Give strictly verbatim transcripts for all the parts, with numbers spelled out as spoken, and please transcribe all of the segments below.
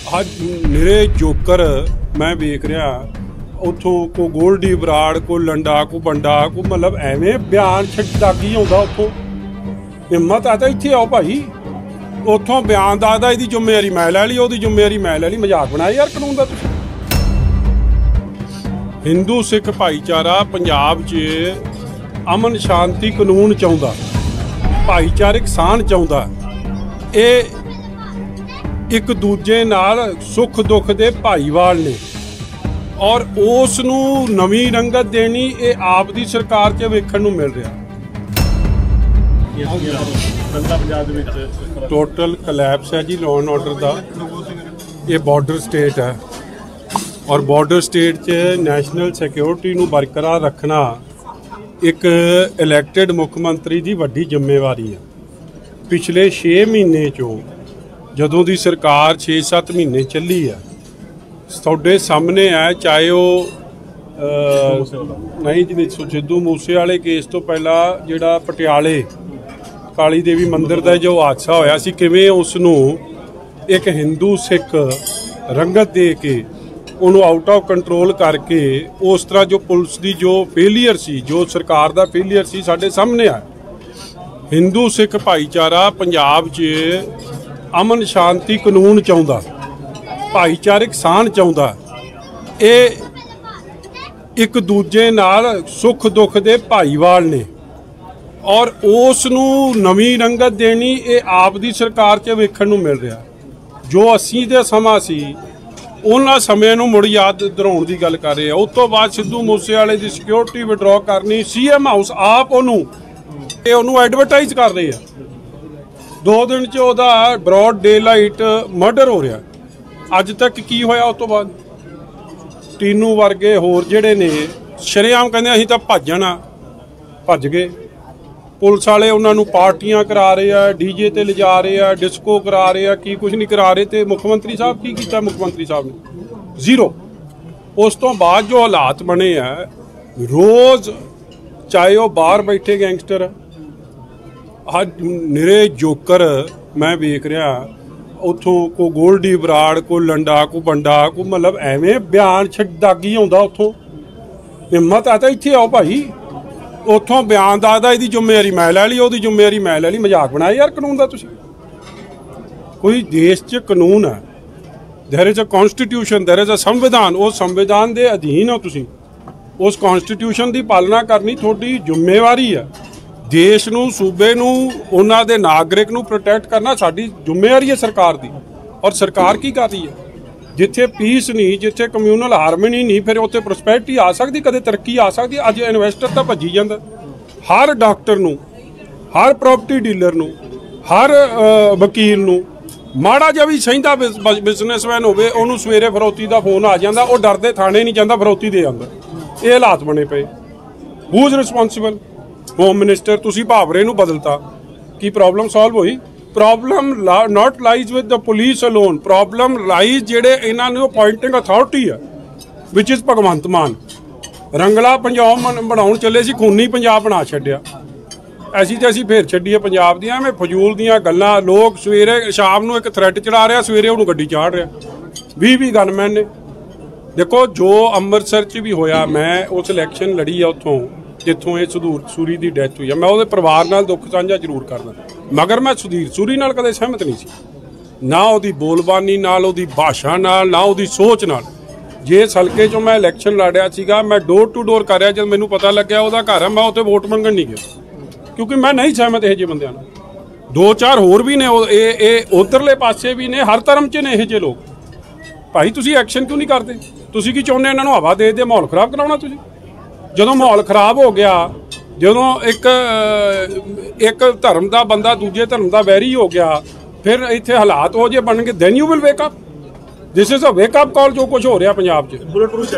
ਅੱਜ ਨਿਰੇ ਜੋਕਰ मैं वेख रहा उतों को गोल्डी बराड़ को लंडा को बंडा को मतलब एवें बयान छदागी आउंदा उतों हिम्मत आता इत्थे आओ भाई उतों बयान दसदा इहदी जिम्मेवारी मैं लै ली उहदी जिम्मेवारी मैं लै ली मजाक बनाया यार कानून दा तुसीं। हिंदू सिख भाईचारा पंजाब च अमन शांति कानून चाहुंदा भाईचारक साण चाहुंदा ये एक दूजे नाल सुख दुख दे भाईवाल ने और उस नूं नवीं रंगत देनी ये आप दी सरकार च वेखण नूं मिल रहा। टोटल कलैप्स है जी लॉ एंड ऑर्डर दा। ये बॉर्डर स्टेट है और बॉर्डर स्टेट च नैशनल सिक्योरिटी नूं बरकरार रखना एक इलैक्टेड मुख मंत्री दी वड्डी जिम्मेवारी है। पिछले छे महीने चों जदों दी सरकार छे सत्त महीने चली है तुहाडे सामने है चाहे वो नहीं जी सिद्धू मूसे वाले केस तो पहला जिहड़ा पटियाले काली देवी मंदिर का जो हादसा होया सी किवें उस नूं एक हिंदू सिख रंगत दे के उन्होंने आउट ऑफ कंट्रोल करके उस तरह जो पुलिस की जो फेलीयर सी जो सरकार का फेलीयर सी साडे सामने आ। हिंदू सिख भाईचारा पंजाब च अमन शांति कानून चाहुंदा भाईचारक साण चाहुंदा ये एक दूजे नाल सुख दुख दे भाईवाल ने और उस नूं नवीं रंगत देनी ये आप दी सरकार च वेखण नूं मिल रहा। जो अस्सी दे समा सी उन्हां समय नूं मुड़ याद दराउण दी गल कर रहे हैं। उस तो बाद सिद्धू मूसे वाले दी सिक्योरिटी विड्रॉ करनी सी एम हाउस आप उन्होंने उन्होंने एडवरटाइज कर रहे हैं। दो दिन च उहदा ब्रॉड डे लाइट मर्डर हो रहा। अज तक की होया उस तो बाद टीनू वर्गे होर जिहड़े ने शरेआम कहंदे असीं तां भज जाना भज गए। पुलिस वाले उन्होंने पार्टियां करा रहे हैं डीजे ते लिजा रहे हैं डिस्को करा रहे हैं की कुछ नहीं करा रहे। तो मुख्यमंत्री साहब की किया मुख्यमंत्री साहब ने जीरो। उस तो बाद जो हालात बने हैं रोज़ चाहे वह बाहर बैठे गैंगस्टर आज निरे जोकर मैं वेख रहा उतों को गोल्डी बराड़ को लंडा को बंडा को मतलब एवें बयान छदागी आउंदा उतों हिम्मत आता इत्थे आओ भाई उतों बयान दसदा इहदी जिम्मेवारी मैं लै ली उहदी जिम्मेवारी मैं लै ली मजाक बनाया यार कानून दा तुसीं। कोई देश च कानून है there is a constitution there is a संविधान उस संविधान के अधीन हो तुसीं उस कॉन्स्टिट्यूशन की पालना करनी तुहाडी जिम्मेवारी है। देश नूं सूबे नूं उन्हां दे नागरिक नूं प्रोटैक्ट करना साडी जिम्मेवारी है सरकार दी। और सरकार की कर रही है जिथे पीस नहीं जिथे कम्यूनल हारमनी नहीं फिर उत्थे प्रोस्पैरिटी आ सकती कदे तरक्की आ सकती। अज इन्वेस्टर तो भजी जांदा हर डॉक्टर नूं हर प्रॉपर्टी डीलर नूं हर वकील नूं माड़ा जिहा भी सहिंदा बिजनेसमैन होवे उहनूं सवेरे फरौती का फोन आ जांदा वो डरदे थाणे नहीं जांदा फरौती दे आंदा। ये हालात बने पे who is responsible home minister तुसी भावरे नूं बदलता की प्रॉब्लम सॉल्व हुई। Problem not lies with the police alone problem lies जेडे इन्हां नूं अपॉइंटिंग अथॉरिटी है विच इज़ भगवंत मान। रंगला पंजाब बनाउण चले सी खूनी पंजाब बना छड्डिया। ऐसी तो असीं फिर छड्डीए पंजाब दियां मैं फजूल दियां गल्लां। लोग सवेरे शाम नूं एक थ्रैट चढ़ा रहा सवेरे उहनूं गड्डी चाढ़ रहा भी भी गनमैन ने। देखो जो अमृतसर च भी होया मैं उस इलैक्शन लड़ी है उत्थों जिथों ये सुधीर सूरी की डैथ हुई है। मैं वो परिवार नाल दुख साझा जरूर करना मगर मैं सुधीर सूरी नाल कदे सहमत नहीं सी ना उहदी बोलबानी नाल उहदी भाषा नाल ना उहदी सोच नाल। जे हल्के चों मैं इलैक्शन लड़िया सीगा मैं डोर टू डोर कर रहा जब मैनूं पता लग्या उहदा घर है मैं उत्थे वोट मंगण नहीं गया क्योंकि मैं नहीं सहमत इहो जिहे बंदिआं नाल। दो चार होर भी ने उधरले पासे भी ने हर धर्म च ने इहो जिहे लोग। भाई तुसीं एक्शन क्यों नहीं करते? तुसीं की चाहुंदे इन्हां नूं हवा दे दे माहौल खराब कराउणा तुसीं। ਜਦੋਂ माहौल खराब हो गया ਜਦੋਂ एक एक धर्म का बंदा दूजे धर्म का वैरी हो गया फिर इत्थे हालात हो जे बन गए then you will wake up. This is a wake up call जो कुछ हो रहा पंजाब च।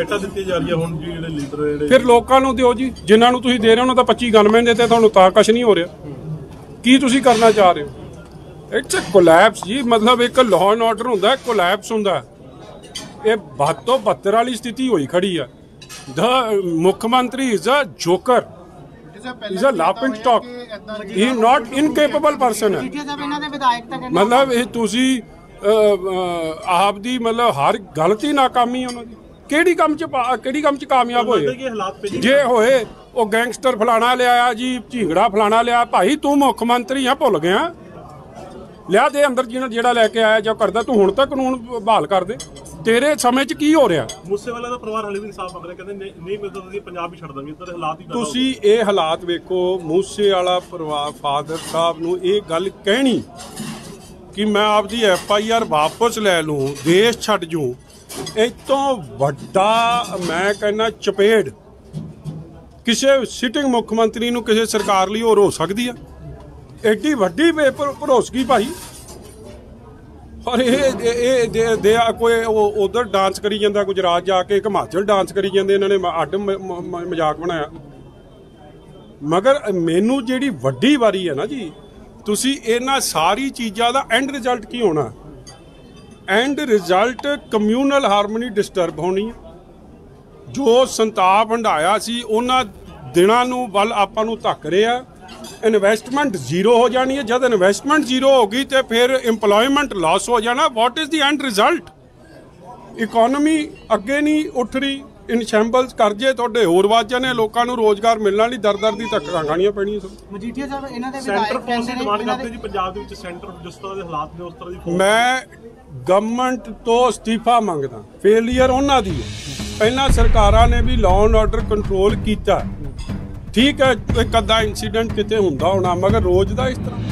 फिर लोगों को दिओ जी जिन्हों तुसीं दे रहे हो उन्होंने पच्ची गनमैन देते तुहानूं तां कुछ नहीं हो रहा। की तुसीं करना चाह रहे हो? इट्स अ कोलैप्स जी। मतलब एक लॉ एंड ऑर्डर हुंदा कोलैप्स हुंदा। ये बहत्तर तो बहत्तर वाली स्थिति हुई खड़ी है। द मुख्यमंत्री is a joker is a laughing stock he not incapable person है। मतलब ये तुसी ਆਪ ਦੀ ਮਤਲਬ ਹਰ ਗਲਤੀ ਨਾਕਾਮੀ ਉਹਨਾਂ ਦੀ ਕਿਹੜੀ ਕੰਮ ਚ ਕਿਹੜੀ ਕੰਮ ਚ ਕਾਮਯਾਬ ਹੋਏ ਜੇ ਹੋਏ ਉਹ ਗੈਂਗਸਟਰ ਫਲਾਣਾ ਲਿਆਇਆ ਜੀ ਝੀਂਗੜਾ ਫਲਾਣਾ ਲਿਆ ਭਾਈ ਤੂੰ ਮੁੱਖ ਮੰਤਰੀ ਆ ਭੁੱਲ ਗਿਆ ਲਿਆ ਦੇ ਅੰਦਰ ਜਿਹਨਾਂ ਜਿਹੜਾ ਲੈ ਕੇ ਆਇਆ ਜਾਂ ਕਰਦਾ ਤੂੰ ਹੁਣ ਤਾਂ ਕਾਨੂੰਨ ਬਹਾਲ ਕਰ ਦੇ ਤੇਰੇ ਸਮੇਂ 'ਚ ਕੀ ਹੋ ਰਿਹਾ ਮੂਸੇਵਾਲਾ ਦਾ ਪਰਿਵਾਰ ਹਲੇ ਵੀ ਇਨਸਾਫ ਮੰਗ ਰਿਹਾ ਕਹਿੰਦੇ ਨਹੀਂ ਮਿਲਦਾ ਤੁਸੀਂ ਪੰਜਾਬ ਹੀ ਛੱਡ ਦਾਂਗੇ ਇਦਾਂ ਦੇ ਹਾਲਾਤ ਹੀ ਤੁਸੀਂ ਇਹ ਹਾਲਾਤ ਵੇਖੋ ਮੂਸੇਵਾਲਾ ਪਰਿਵਾਰ ਫਾਦਰ ਸਾਹਿਬ ਨੂੰ ਇਹ ਗੱਲ ਕਹਿਣੀ ਕਿ ਮੈਂ ਆਪਦੀ ਐਫ ਆਈ ਆਰ ਵਾਪਸ ਲੈ ਲੂੰ ਦੇਸ਼ ਛੱਡ ਜੂੰ ਇਹ ਤੋਂ ਵੱਡਾ ਮੈਂ ਕਹਿੰਦਾ ਚਪੇੜ ਕਿਸੇ ਸਿਟਿੰਗ ਮੁੱਖ ਮੰਤਰੀ ਨੂੰ ਕਿਸੇ ਸਰਕਾਰ ਲਈ ਹੋਰ ਹੋ ਸਕਦੀ ਆ ਐਡੀ ਵੱਡੀ ਭਰੋਸਗੀ ਭਾਈ ਔਰ ਇਹ ਦੇ ਕੋਈ ਉਧਰ ਡਾਂਸ ਕਰੀ ਜਾਂਦਾ ਗੁਜਰਾਤ ਜਾ ਕੇ ਹਿਮਾਚਲ ਡਾਂਸ ਕਰੀ ਜਾਂਦੇ ਇਹਨਾਂ ਨੇ ਅੱਡ ਮਜ਼ਾਕ ਬਣਾਇਆ ਮਗਰ ਮੈਨੂੰ ਜਿਹੜੀ ਵੱਡੀ ਵਾਰੀ ਹੈ ਨਾ ਜੀ ਤੁਸੀਂ ਇਹਨਾਂ ਸਾਰੀ ਚੀਜ਼ਾਂ ਦਾ ਐਂਡ ਰਿਜ਼ਲਟ ਕੀ ਹੋਣਾ end result communal harmony disturb ਹੋਣੀ ਹੈ ਜੋ ਸੰਤਾਪ ਹੰਢਾਇਆ ਸੀ ਉਹਨਾਂ ਦਿਨਾਂ ਨੂੰ ਵੱਲ ਆਪਾਂ ਨੂੰ ਧੱਕ ਰਿਹਾ ਇਨਵੈਸਟਮੈਂਟ ਜ਼ੀਰੋ ਹੋ ਜਾਣੀ ਹੈ ਜਦ ਇਨਵੈਸਟਮੈਂਟ ਜ਼ੀਰੋ ਹੋ ਗਈ ਤੇ ਫਿਰ ਇੰਪਲੋਇਮੈਂਟ ਲਾਸ ਹੋ ਜਾਣਾ what is the end result economy ਅੱਗੇ ਨਹੀਂ ਉੱਠ ਰਹੀ ਇਨ ਸ਼ੈਂਬਲਸ ਕਰਜੇ ਤੁਹਾਡੇ ਹੋਰ ਵੱਧ ਜਾਣੇ ਲੋਕਾਂ ਨੂੰ ਰੋਜ਼ਗਾਰ ਮਿਲਣਾ ਨਹੀਂ ਦਰ ਦਰ ਦੀ ਧੱਕਾਂ ਖਾਣੀਆਂ ਪੈਣੀਆਂ ਸਭ ਮਜੀਠੀਆ ਸਾਹਿਬ ਇਹਨਾਂ ਦੇ ਸੈਂਟਰ ਪਾਲਿਸੀ ਡਿਮਾਂਡ ਕਰਦੇ ਜੀ ਪੰਜਾਬ ਦੇ ਵਿੱਚ ਸੈਂਟਰ ਜਿਸ ਤਰ੍ਹਾਂ ਦੇ ਹਾਲਾਤ ਨੇ ਉਸ ਤਰ੍ਹਾਂ ਦੀ ਮੈਂ ਗਵਰਨਮੈਂਟ ਤੋਂ ਅਸਤੀਫਾ ਮੰਗਦਾ ਫੇਲੀਅਰ ਉਹਨਾਂ ਦੀ ਹੈ ਪਹਿਲਾਂ ਸਰਕਾਰਾਂ ਨੇ ਵੀ ਲਾਅ ਐਂਡ ਆਰਡਰ ਕੰਟਰੋਲ ਕੀਤਾ ਠੀਕ ਹੈ ਇੱਕ ਅੱਧਾ ਇੰਸੀਡੈਂਟ ਕਿਤੇ ਹੁੰਦਾ ਹੋਣਾ ਮਗਰ ਰੋਜ਼ ਦਾ ਇਸ ਤਰ੍ਹਾਂ